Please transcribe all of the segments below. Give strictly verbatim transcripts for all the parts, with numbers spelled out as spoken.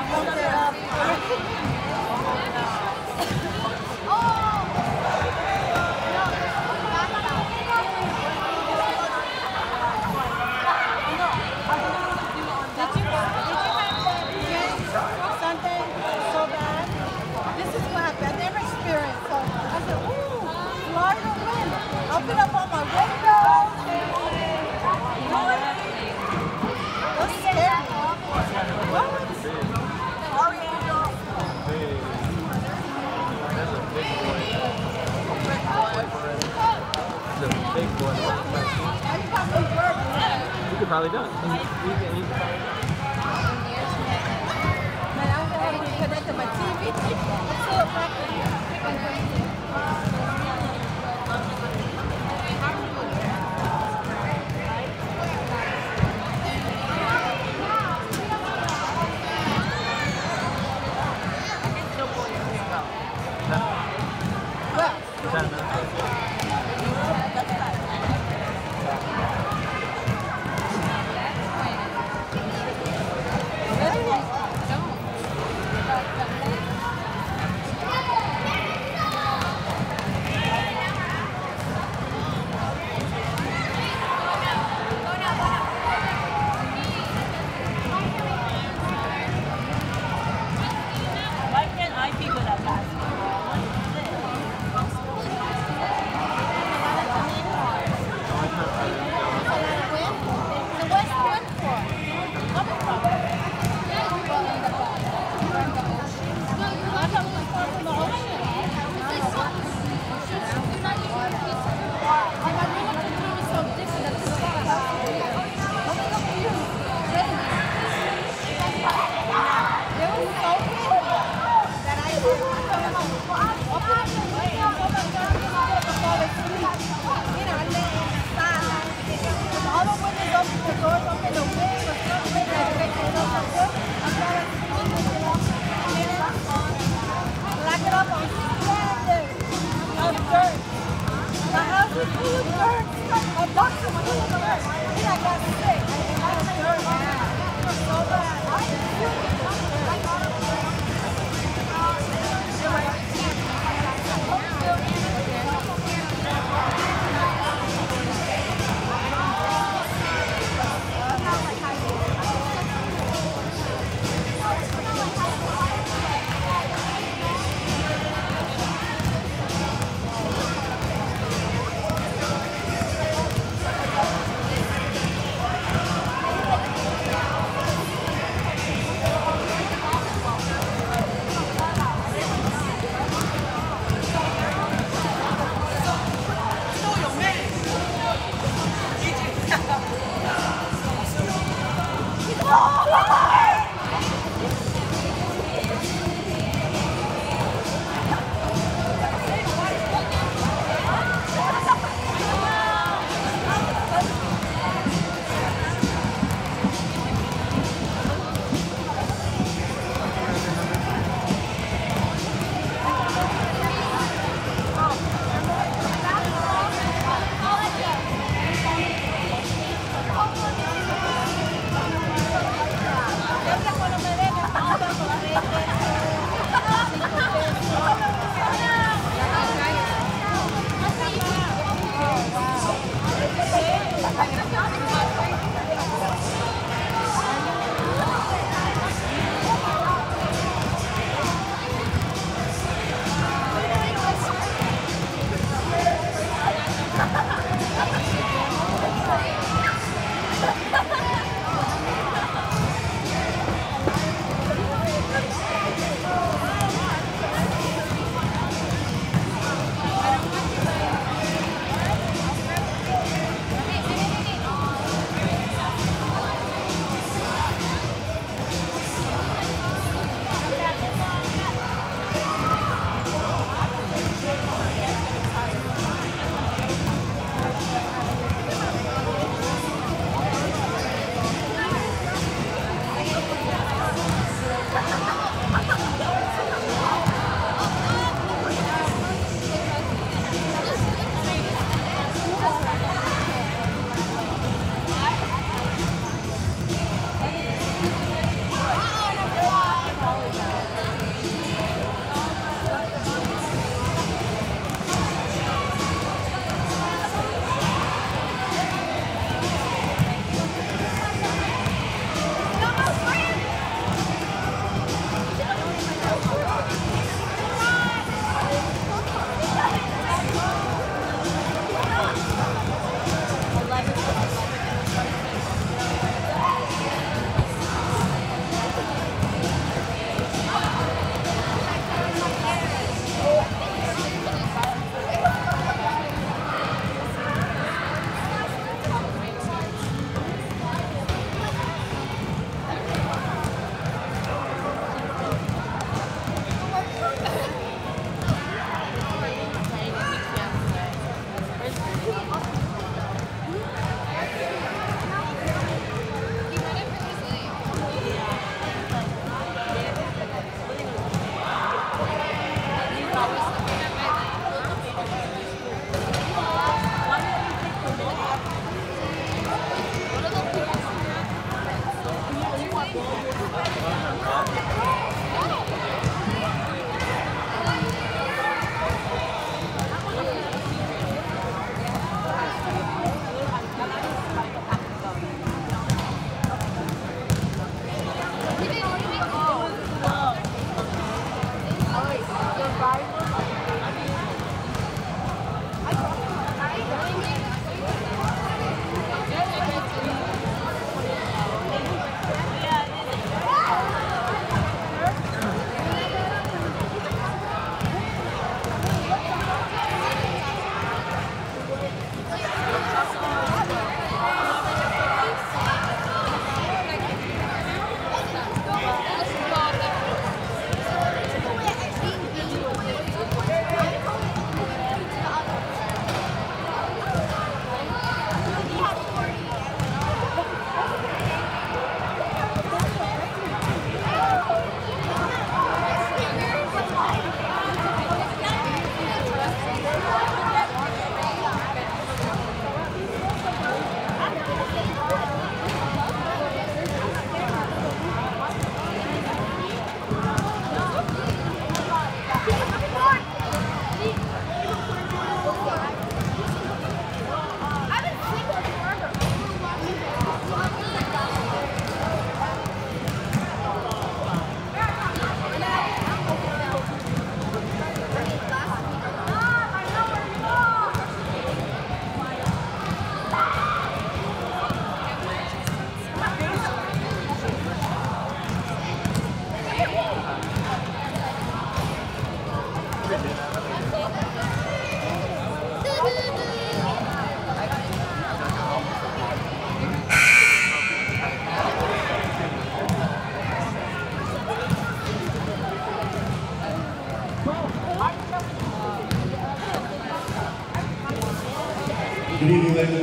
Open up all my windows. That's scary. What? That's a big boy. That's a big boy. You could probably do it. You can, you can probably do it. Man, I'm going to connect to my T V. Let's see what happens.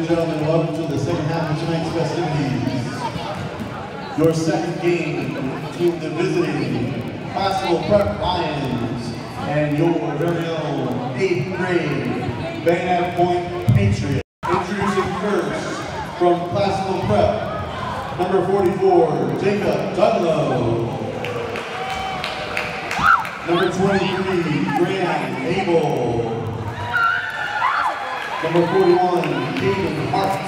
and gentlemen, welcome to the second half of tonight's festivities. Your second game between the visiting Classical Prep Lions and your very own eighth grade Bayonet Point Patriots. Introducing first from Classical Prep, number forty-four, Jacob Dunlow. Number twenty-three, Graham Abel. Number forty-one, Caden Hart.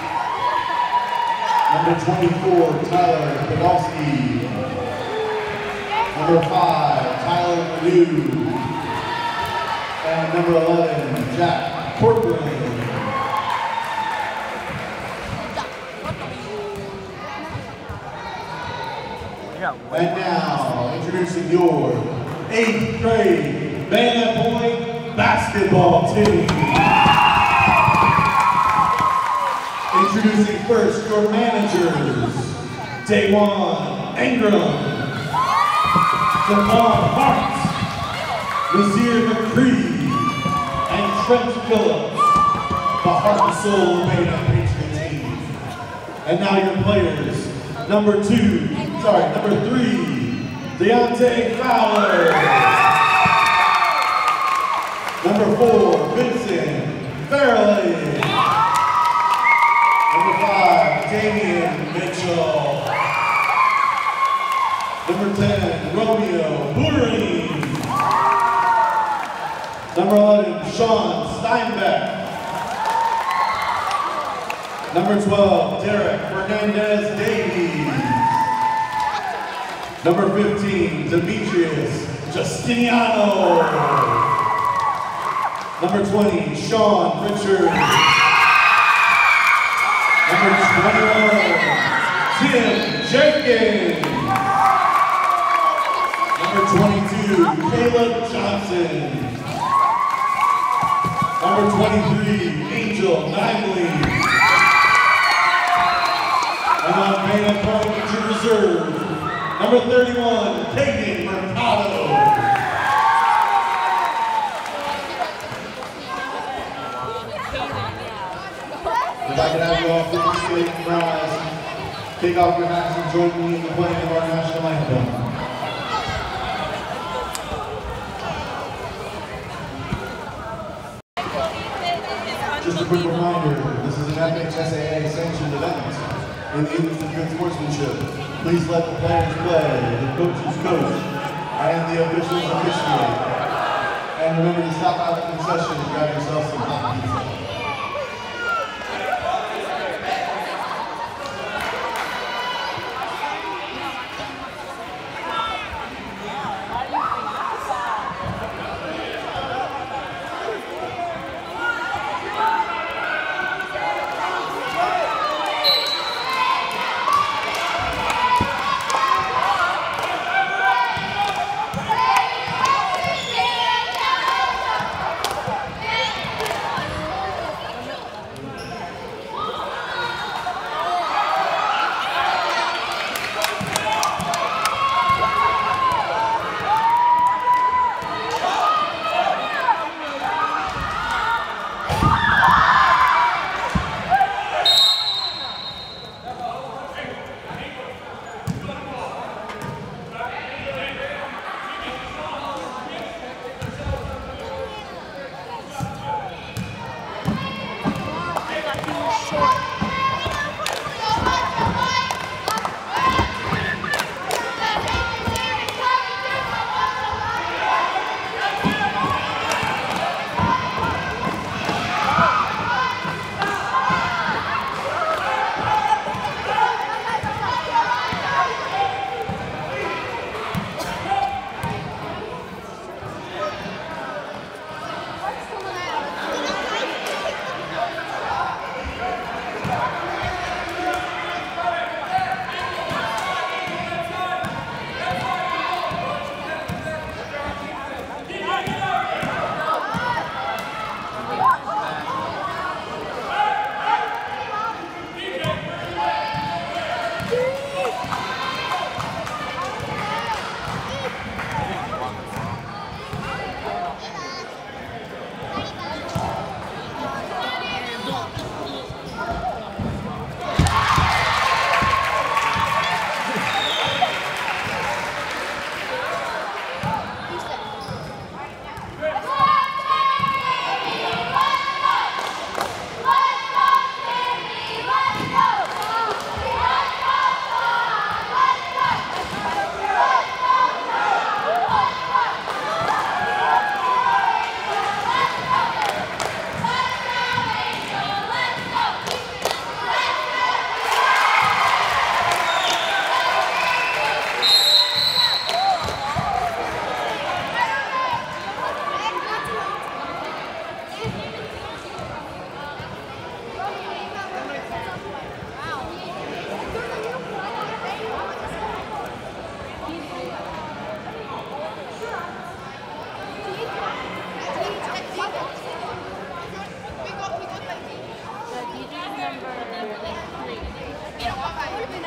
Number twenty-four, Tyler Podolsky. Number five, Tyler Manu. And number eleven, Jack Corcoran. And now, introducing your eighth grade Bayonet Point basketball team. Introducing first your managers, Dawan Ingram, Devon Hart, Nazir McCree, and Trent Phillips, the heart and soul of the Bayonet Patriot team. And now your players, number two, sorry, number three, Deontay Fowler. Number four, Vincent Fairley. Number five, Damian Mitchell. Number ten, Romeo Bourine. Number eleven, Sean Steinbeck. Number twelve, Derek Fernandez Davies. Number fifteen, Demetrius Justiniano. Number twenty, Sean Richards. Number twenty-one, Tim Jenkins. Number twenty-two, Caleb Johnson. Number twenty-three, Angel Knightley. And on Bayonet Point Injured Reserve, number thirty-one, Kagan Mercado. If I could have you all please stay and rise, take off your hats and join me in the playing of our national anthem. Just a quick reminder, this is an F H S A A sanctioned event. In the interest of good sportsmanship, please let the players play, the coaches coach, and the officials officiate. And remember to stop by the concession and grab yourself some hot pizza.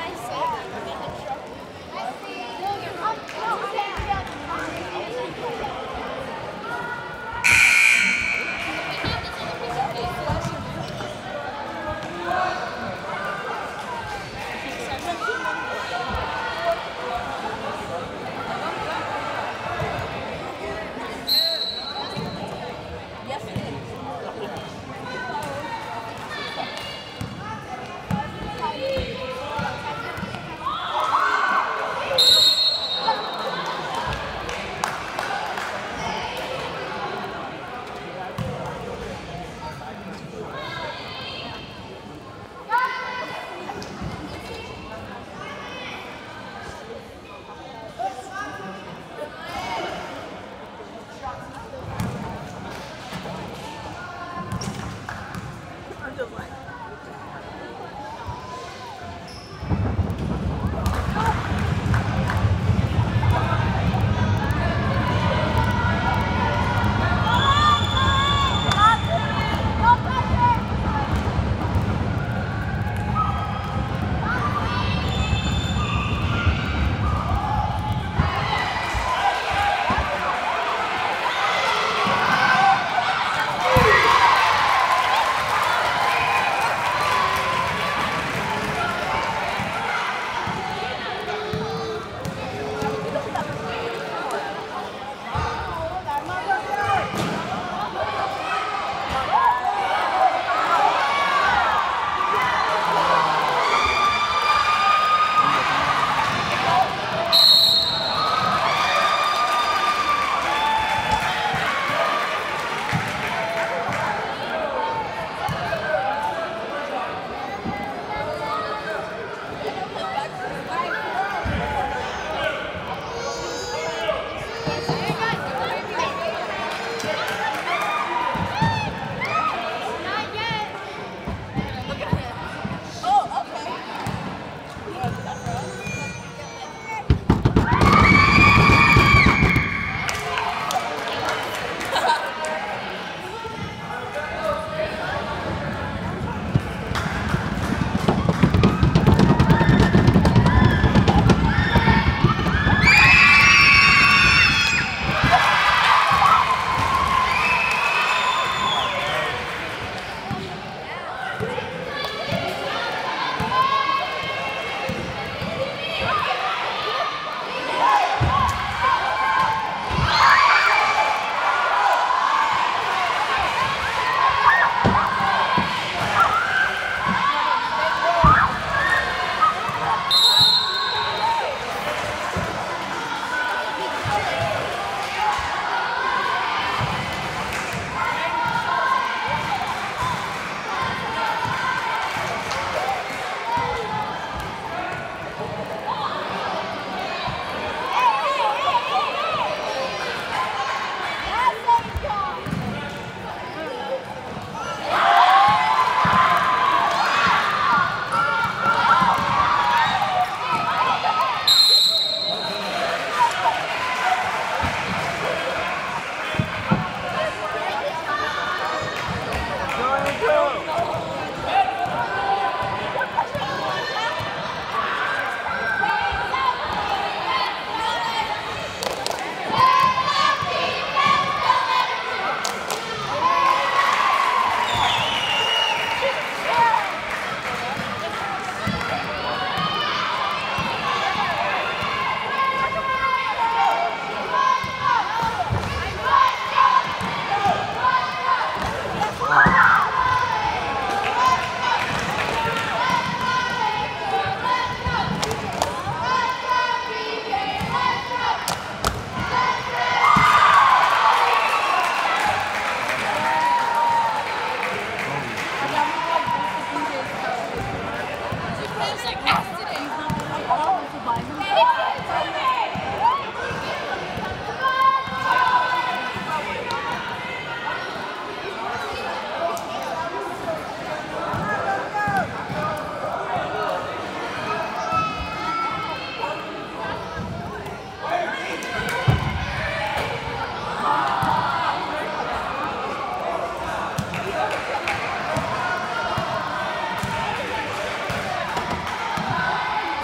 Yes,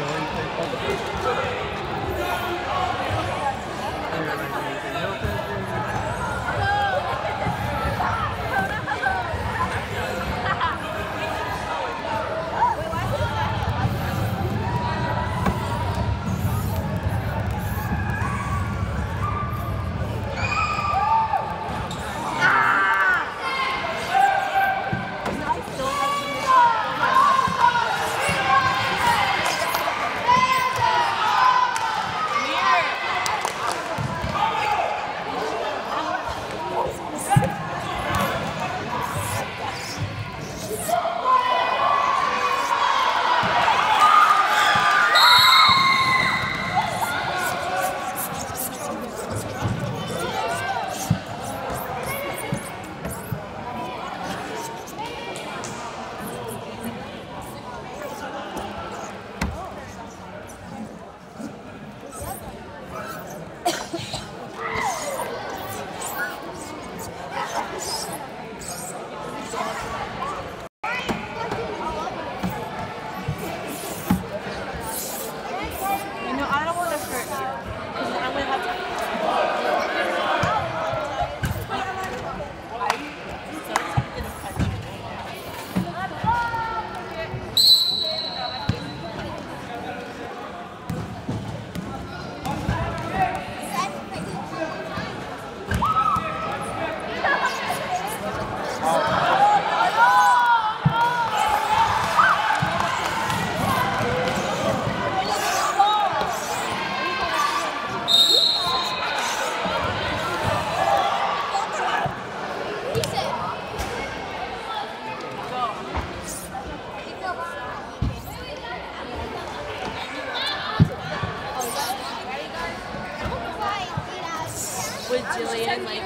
With Jillian, like.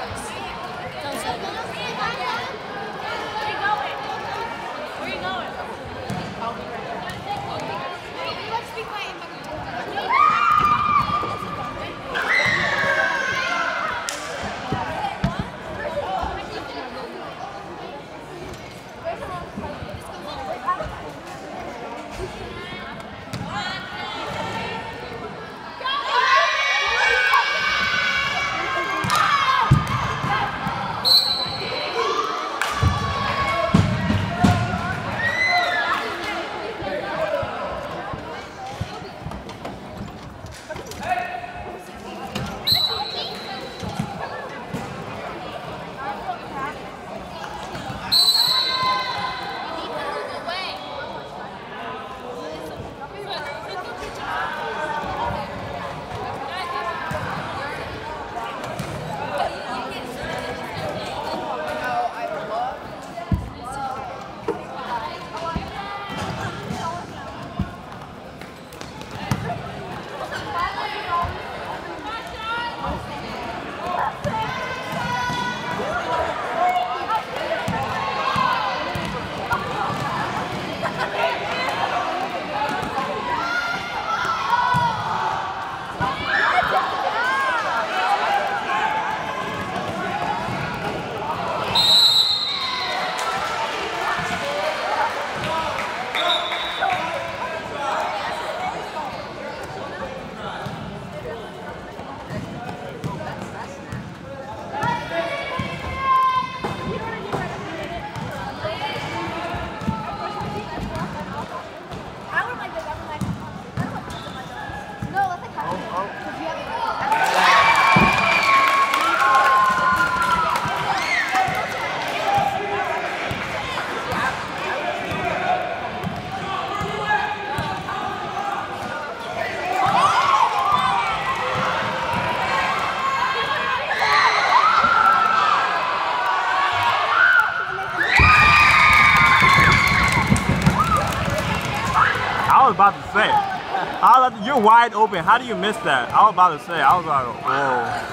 Where are you going? I'll be right back. Let's be quiet. I was about to say, I was, you're wide open. How do you miss that? I was about to say, I was like, whoa.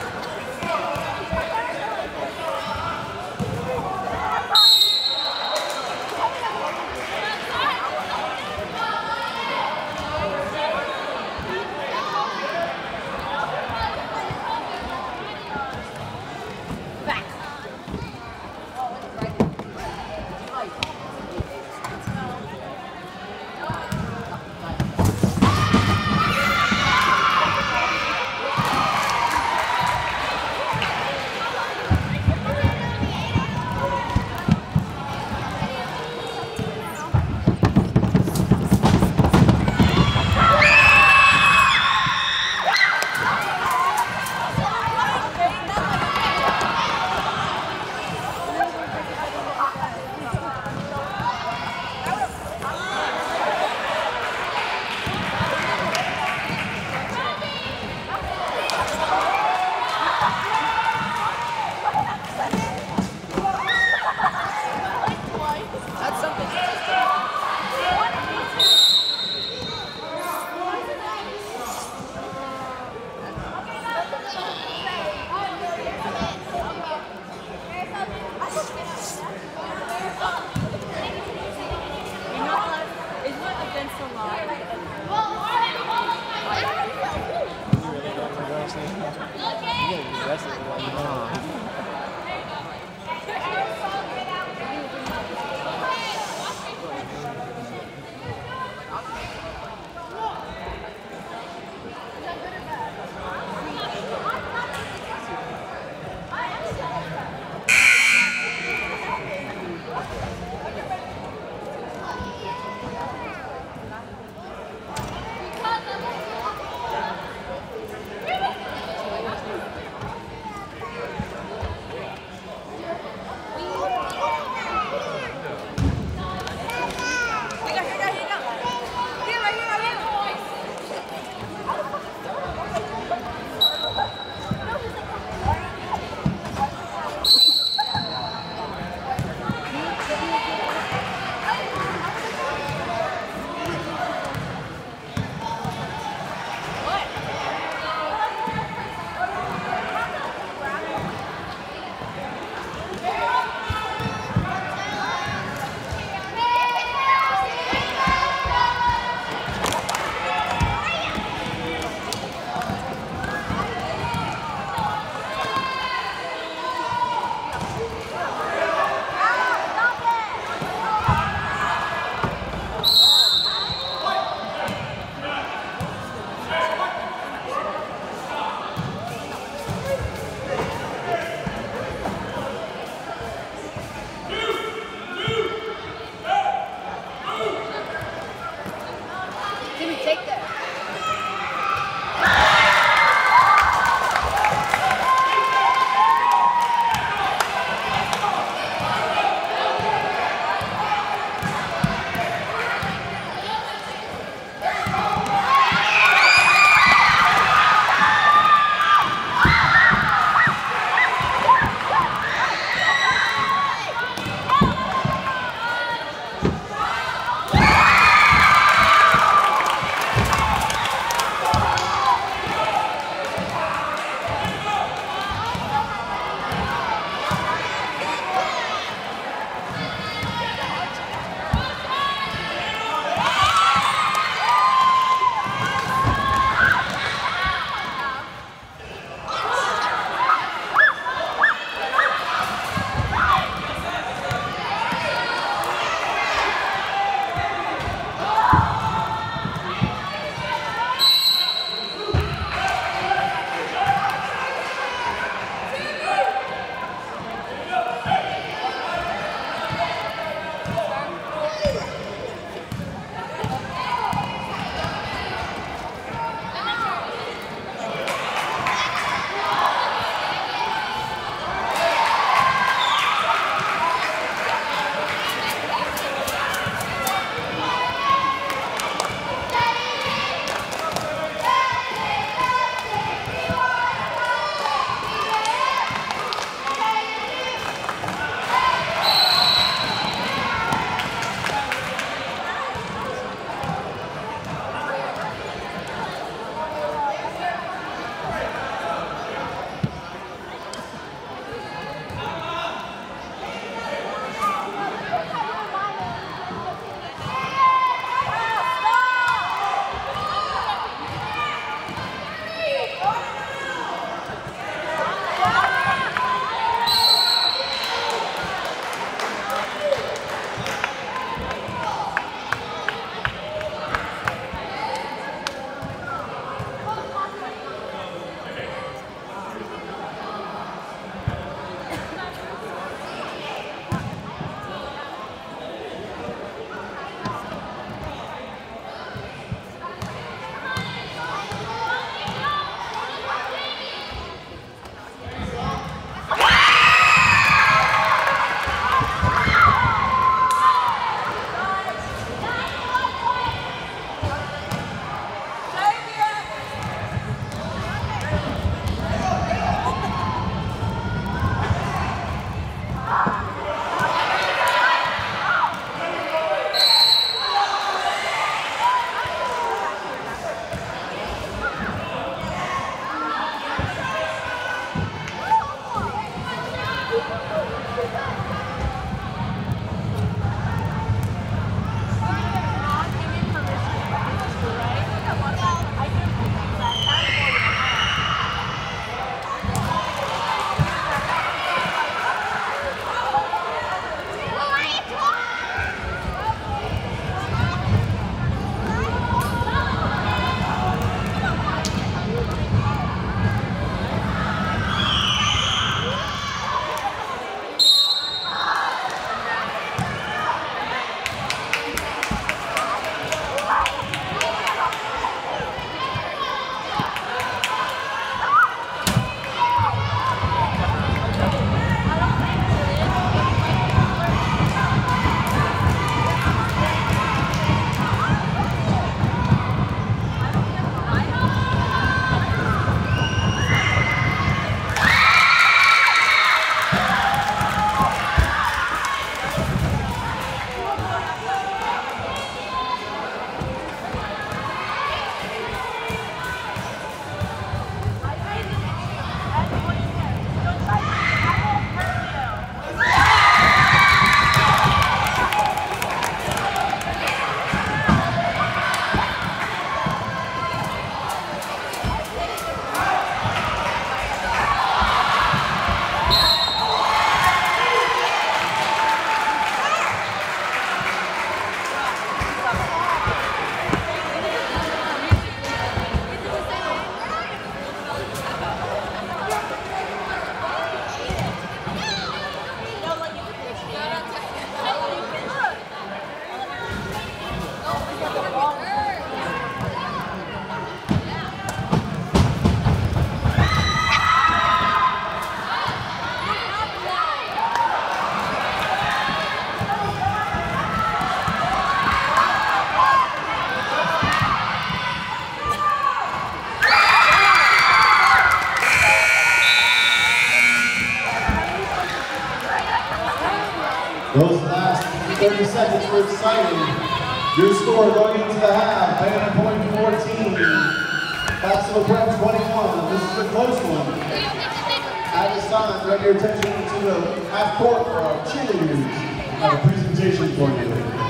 thirty seconds for exciting. Your score going into the half, Bayonet point fourteen, Basketball Prep twenty-one. This is a close one. At this time, direct your attention to the half court for our cheerleaders. I have a presentation for you.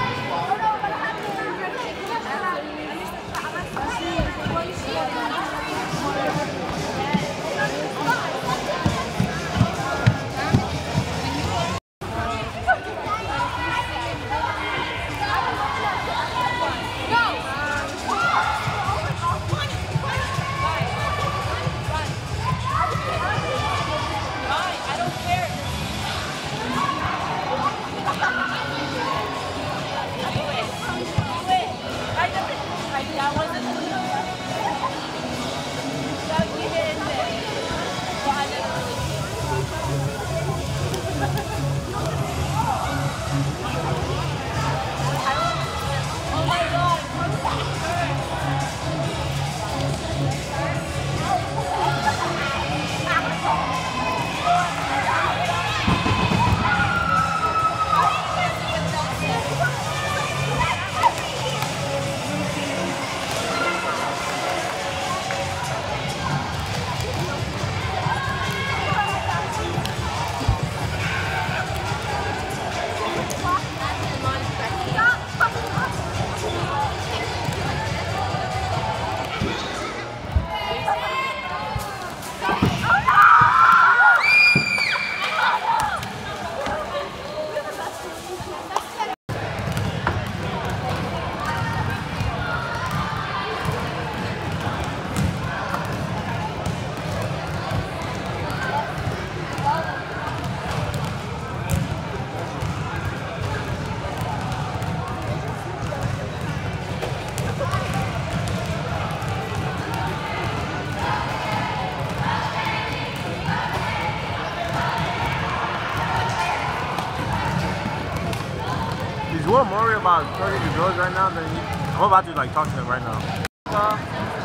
He's more worried about turning the doors right now than he, I'm about to like talk to him right now. Uh,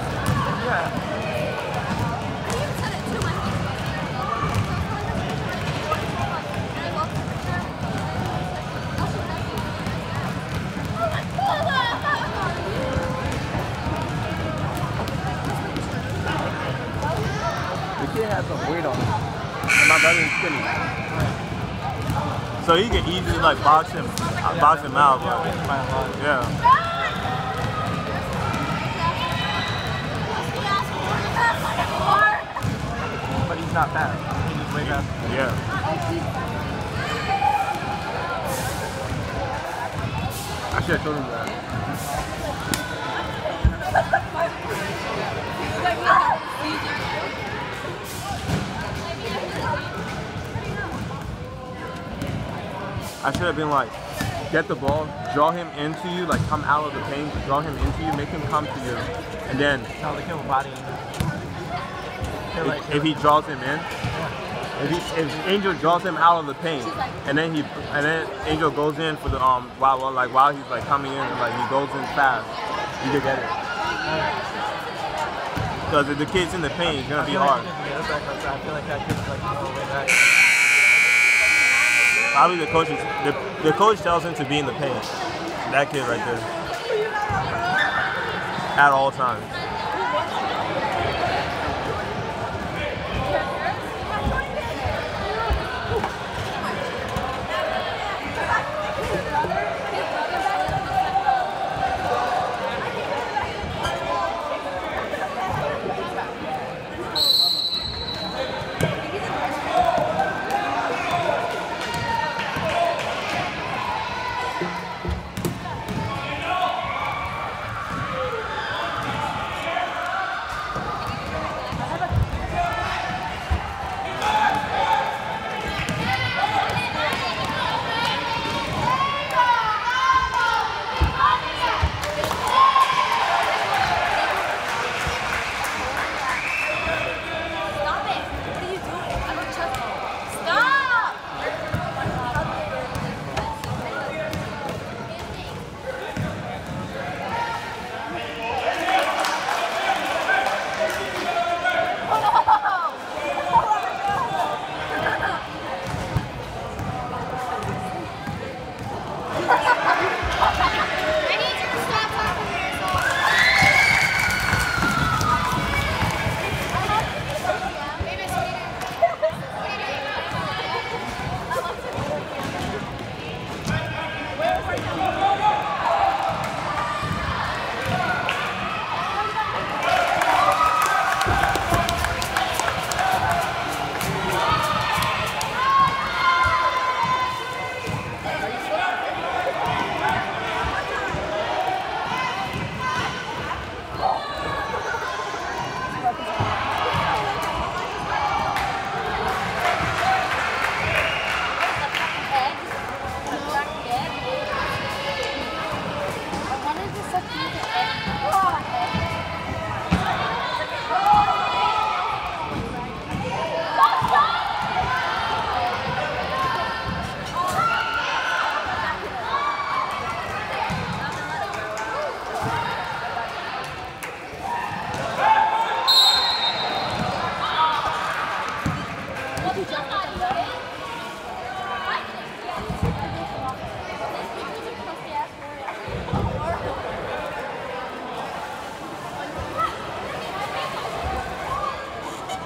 yeah. The kid has some weight on him. And my brother's skinny. So he can easily like box him, uh, box him out, but yeah. But he's not fast. He's way faster. Yeah. I should have told him that. I should have been like, get the ball, draw him into you, like come out of the paint, draw him into you, make him come to you, and then No, they kill body. if, if he draws him in, if, he, if Angel draws him out of the paint, and then he and then Angel goes in for the um while, while like while he's like coming in and like he goes in fast, you could get it. Because if the kid's in the paint, it's gonna be hard. I feel like that kid's like all the way back. Probably the coach is, the, the coach tells him to be in the paint. That kid right there. At all times.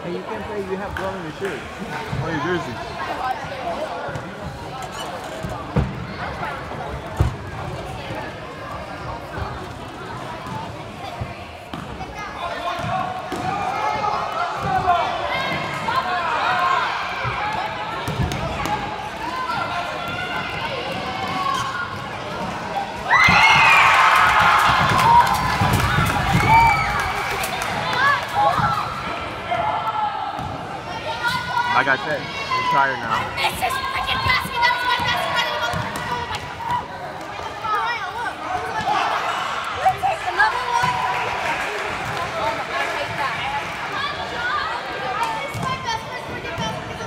Hey, you can't say you have blood on your shirt. On your jersey. Like I said, we're tired now. This is freaking basket. That was my best friend. Oh my god. Mariah, look. Let's take another one. Oh my god, I hate that. This is my best friend. Freaking basket.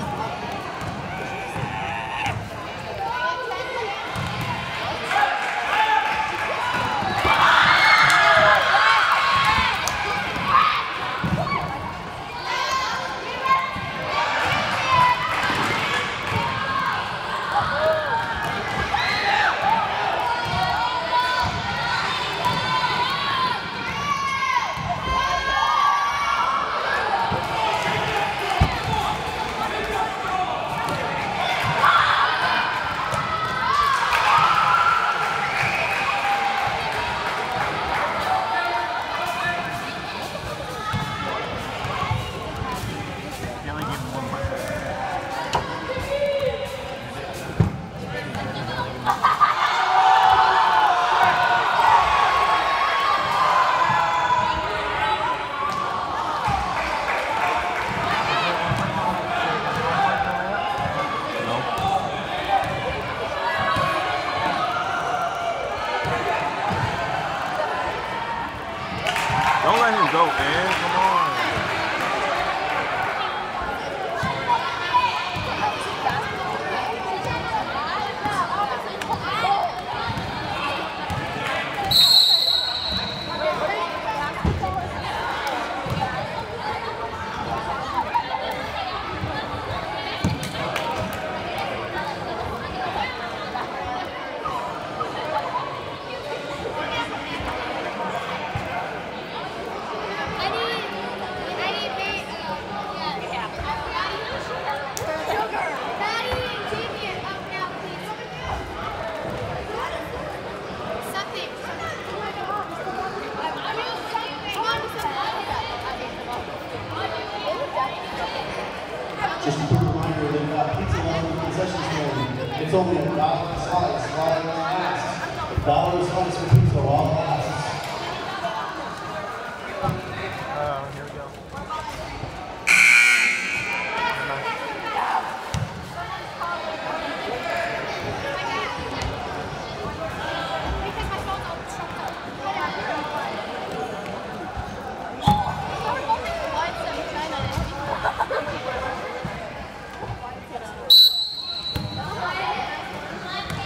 Don't let him go, man. Come on. Just a quick reminder, they've got pizza left in the concession stand. It's only a dollar a slice while it lasts. A dollar a slice for pizza while it lasts. Oh, here we go. China.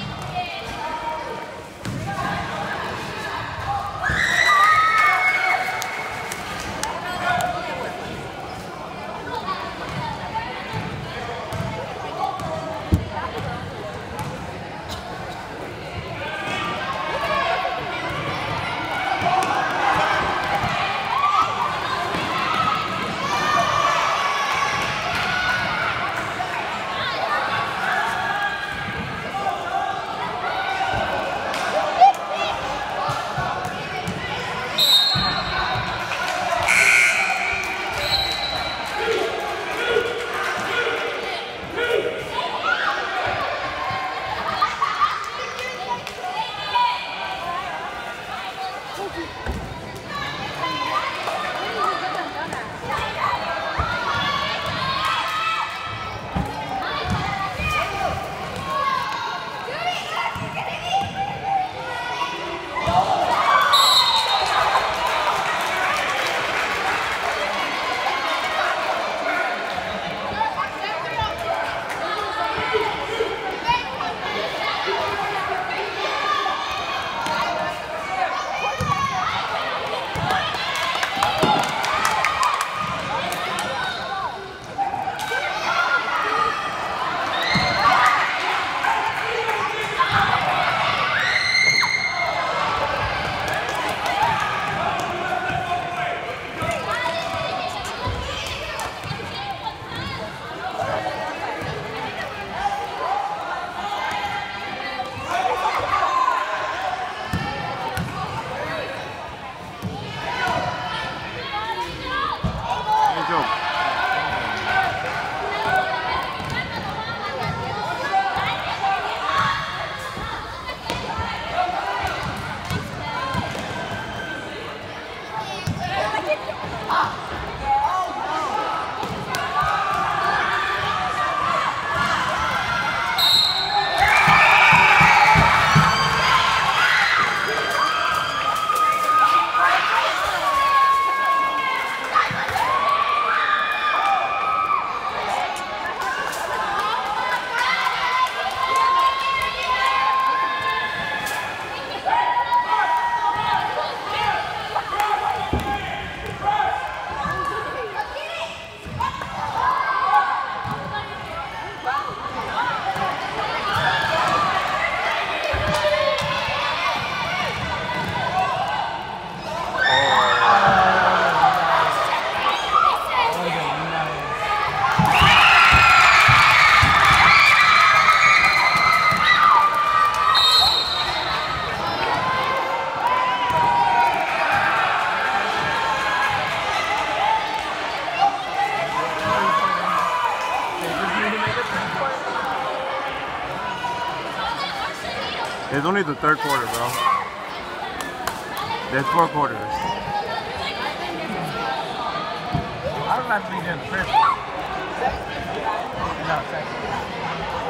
It's only the third quarter, bro. There's four quarters. I don't have to be there in the first one. No, second.